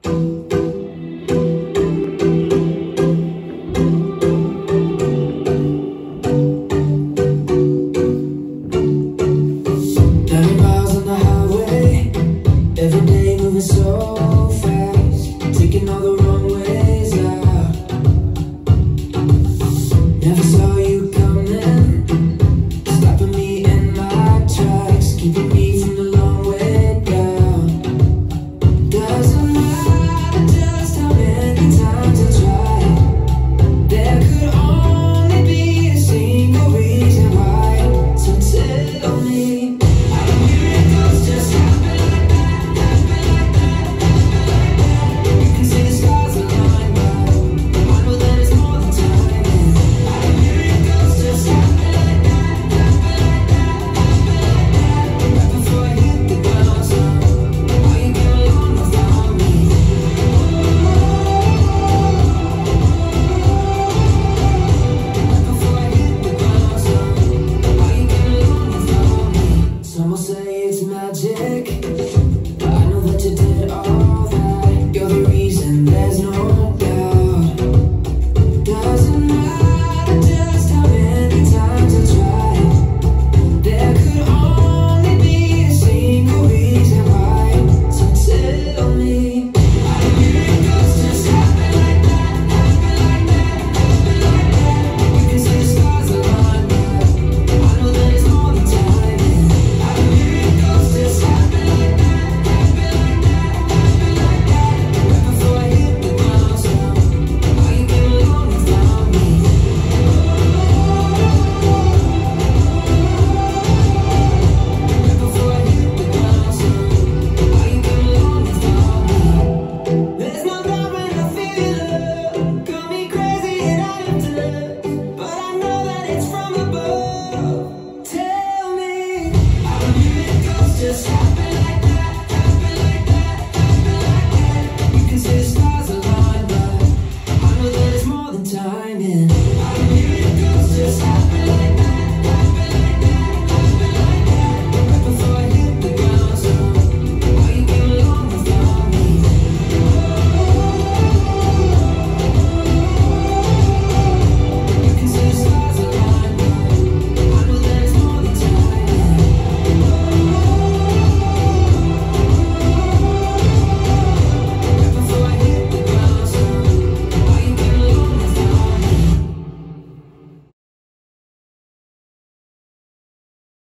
So fast, taking all the wrong ways out. Never saw you coming, stopping me in my tracks, keeping me from the long way down. Doesn't matter just how many times I try, there could only be a single reason why. So tell me, how do miracles just happen like that? Some will say it's magic, but I know that you did all that. You're the reason, there's no doubt. Doesn't matter just how many times I try, there could only be a single reason why. So tell me, how do miracles just happen like that? Happen like that, happen like that. You can see the stars align, but I know that it's more than time. Just